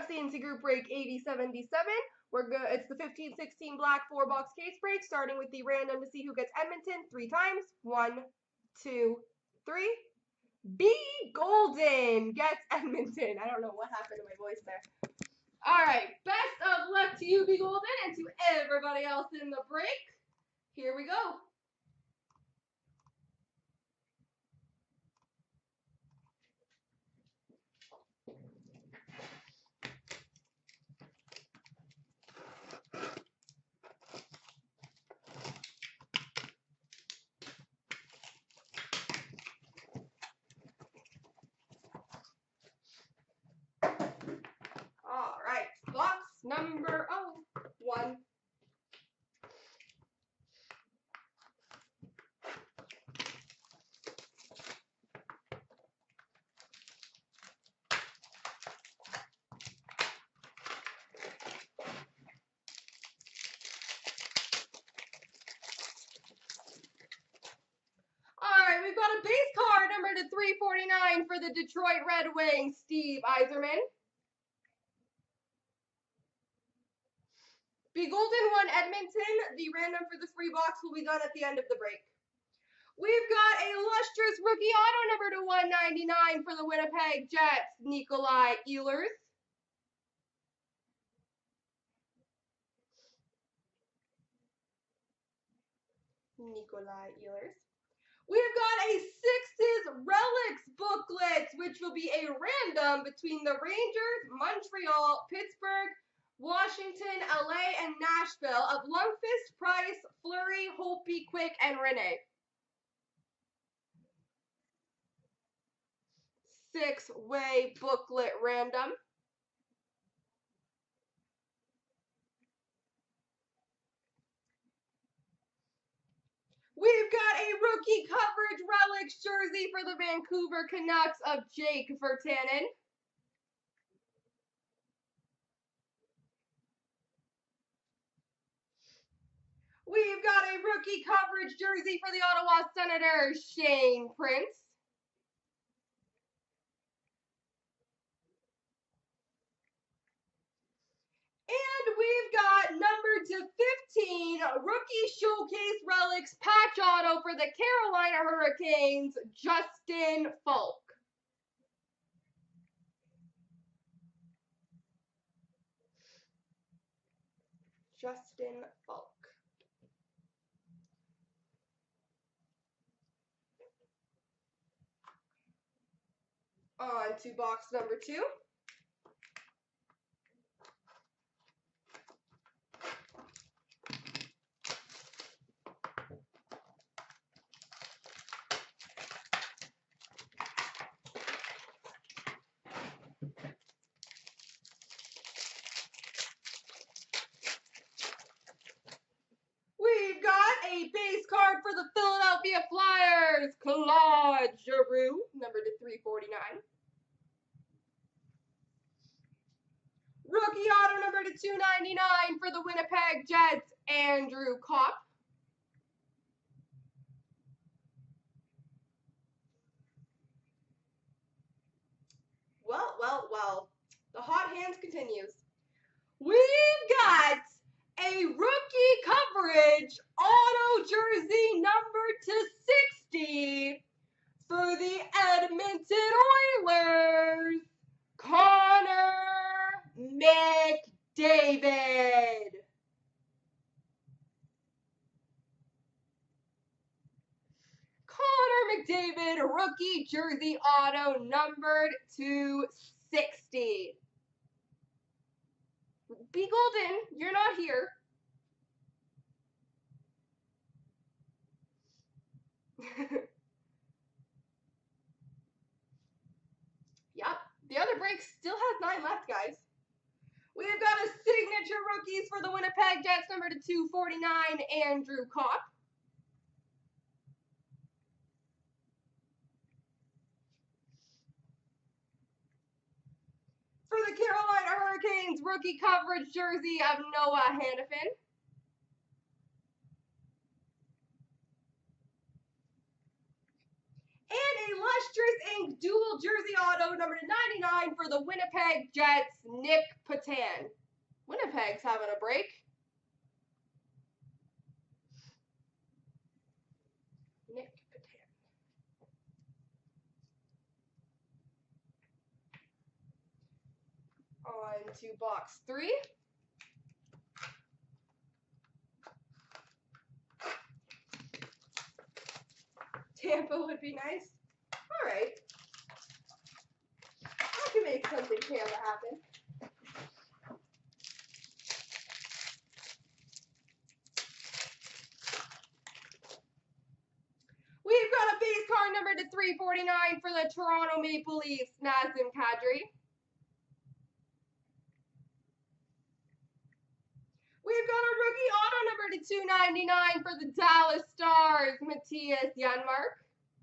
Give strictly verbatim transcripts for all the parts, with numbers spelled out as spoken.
C N C Group break eighty seventy-seven. We're good. It's the fifteen sixteen black four box case break, starting with the random to see who gets Edmonton three times. One, two, three. B Golden gets Edmonton. I don't know what happened to my voice there. All right, best of luck to you, B Golden, and to everybody else in the break. Here we go. All right, box number oh, one. All right, we've got a base card number to three forty-nine for the Detroit Red Wings, Steve Yzerman. B Golden won Edmonton. The random for this free box will be done at the end of the break. We've got a lustrous rookie auto number to one ninety-nine for the Winnipeg Jets, Nikolai Ehlers. Nikolai Ehlers. We've got a Sixes Relics booklet, which will be a random between the Rangers, Montreal, Pittsburgh, Washington, L A, and Nashville of Lundqvist, Price, Fleury, Holtby, Quick, and Rene. Six-way booklet random. We've got a rookie coverage relics jersey for the Vancouver Canucks of Jake Virtanen. We've got a rookie coverage jersey for the Ottawa Senators, Shane Prince. And we've got number to fifteen, rookie showcase relics patch auto for the Carolina Hurricanes, Justin Falk. Justin Falk. On to box number two. We've got a base card for the Philadelphia Flyers, Claude Giroux, number to three forty-nine. Rookie auto number to two ninety-nine for the Winnipeg Jets, Andrew Kopp. Well, well, well, the hot hands continues. We've got a rookie coverage auto jersey number to sixty for the Edmonton Oilers, Connor McDavid. Connor McDavid, rookie jersey auto numbered to sixty. B Golden, you're not here. Yep, the other break still has nine left, guys. We've got a signature rookies for the Winnipeg Jets, number to two forty-nine, Andrew Kopp. For the Carolina Hurricanes, rookie coverage jersey of Noah Hanifin. And a lustrous ink Diamonds dual jersey auto number to ninety-nine for the Winnipeg Jets, Nick Patan. Winnipeg's having a break. Nick Patan. On to box three. Tampa would be nice. All right. I can make something Tampa happen. We've got a base card number to three forty-nine for the Toronto Maple Leafs, Nazem Kadri. We've got a rookie auto number to two ninety-nine for the Dallas Stars, Matthias Janmark.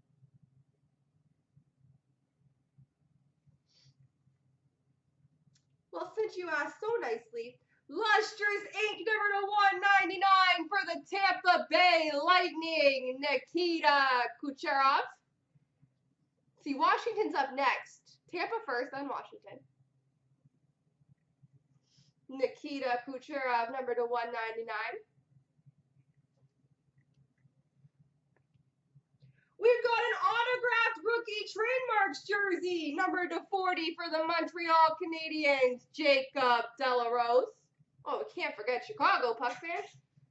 Well, since you asked so nicely, lustrous ink number to one ninety-nine for the Tampa Bay Lightning, Nikita Kucherov. See, Washington's up next. Tampa first, then Washington. Nikita Kucherov, number to one ninety-nine. We've got an autographed rookie trademarks jersey, number to forty for the Montreal Canadiens, Jacob Delarose. Oh, we can't forget Chicago Puck fans.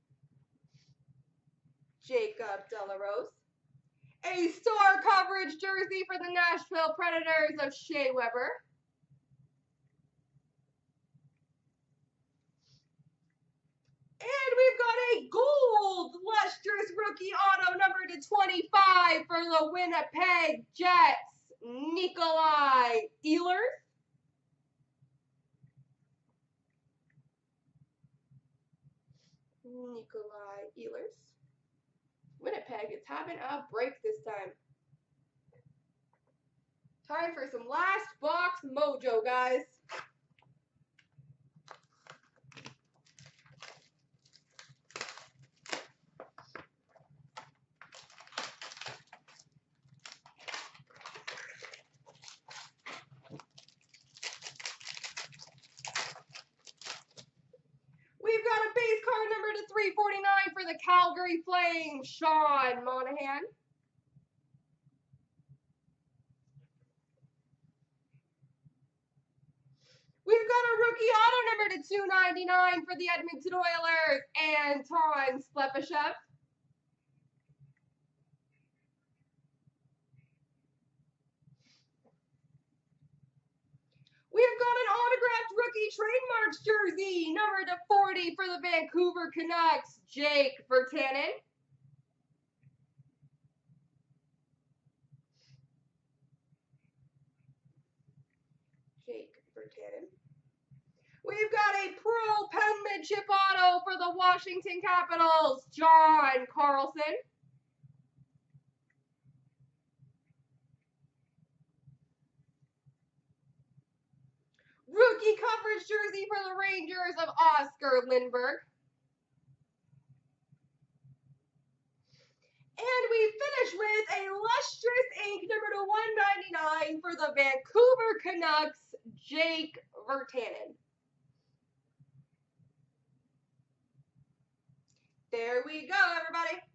Jacob Delarose. A star coverage jersey for the Nashville Predators of Shea Weber. And we've got a gold lustrous rookie auto number to twenty-five for the Winnipeg Jets, Nikolai Ehlers. Nikolai Ehlers. Winnipeg is having a break this time. Time for some last box mojo, guys. We've got a base card number to three forty-nine for the Calgary Flames, Sean Monahan. We've got a rookie auto number to two ninety-nine for the Edmonton Oilers, Anton Slepyshev. We've got an autographed rookie trademarks jersey, number to forty for the Vancouver Canucks, Jake Virtanen. Jake Virtanen. We've got a Pro Penmanship auto for the Washington Capitals, John Carlson. Rookie coverage jersey for the Rangers of Oscar Lindberg. And we finish with a lustrous ink number to one ninety-nine for the Vancouver Canucks, Jake Virtanen. There we go, everybody.